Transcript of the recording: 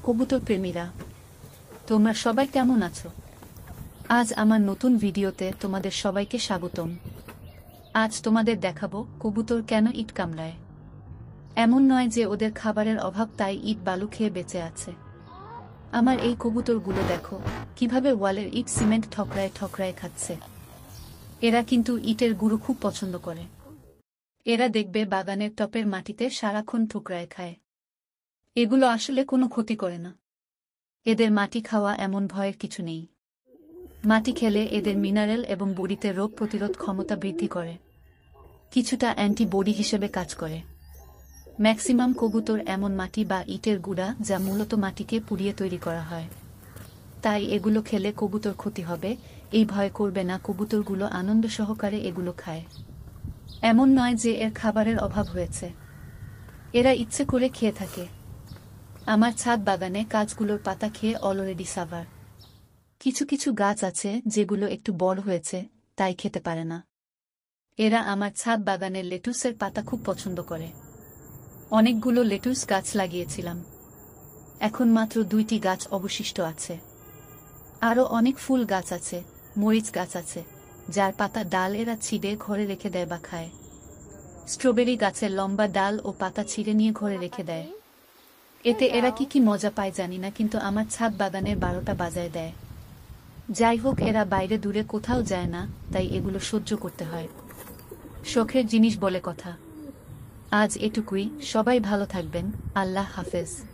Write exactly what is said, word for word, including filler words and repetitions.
কবুতর প্রেমীরা, তোমরা সবাই কেমন আছো? আজ আমার নতুন ভিডিওতে তোমাদের সবাইকে স্বাগতম। আজ তোমাদের দেখাবো কবুতর কেন ইট কামড়ায়। এমন নয় যে ওদের খাবারের অভাব তাই ইট বালু খেয়ে বেঁচে আছে। আমার এই কবুতরগুলো দেখো কিভাবে ওয়ালের ইট সিমেন্ট ঠকরায় ঠকরায় খাচ্ছে। এরা কিন্তু ইটের গুঁড়ো খুব পছন্দ করে। এরা দেখবে বাগানের টপের মাটিতে সারাক্ষণ ঠুকরায় খায়। এগুলো আসলে কোনো ক্ষতি করে না। এদের মাটি খাওয়া এমন ভয়ের কিছু নেই। মাটি খেলে এদের মিনারেল এবং বডিতে রোগ প্রতিরোধ ক্ষমতা বৃদ্ধি করে, কিছুটা অ্যান্টিবডি হিসেবে কাজ করে। ম্যাক্সিমাম কবুতর এমন মাটি বা ইটের গুঁড়া যা মূলত মাটিকে পুড়িয়ে তৈরি করা হয়। তাই এগুলো খেলে কবুতর ক্ষতি হবে এই ভয় করবে না। কবুতরগুলো আনন্দ সহকারে এগুলো খায়। এমন নয় যে এর খাবারের অভাব হয়েছে, এরা ইচ্ছে করে খেয়ে থাকে। আমার ছাদ বাগানে গাছগুলোর পাতা খেয়ে অলরেডি সাভার। কিছু কিছু গাছ আছে যেগুলো একটু বড় হয়েছে তাই খেতে পারে না। এরা আমার ছাদ বাগানের লেটুসের পাতা খুব পছন্দ করে। অনেকগুলো লেটুস গাছ লাগিয়েছিলাম, এখন মাত্র দুইটি গাছ অবশিষ্ট আছে। আরও অনেক ফুল গাছ আছে, মরিচ গাছ আছে, যার পাতা ডাল এরা ছিঁড়ে ঘরে রেখে দেয় বা খায়। স্ট্রবেরি গাছের লম্বা ডাল ও পাতা ছিঁড়ে নিয়ে ঘরে রেখে দেয়। এতে এরা কি কি মজা পায় জানি না, কিন্তু আমার ছাদ বাগানের বারোটা বাজায় দেয়। যাই হোক, এরা বাইরে দূরে কোথাও যায় না, তাই এগুলো সহ্য করতে হয়। শখের জিনিস বলে কথা। আজ এটুকুই। সবাই ভালো থাকবেন। আল্লাহ হাফেজ।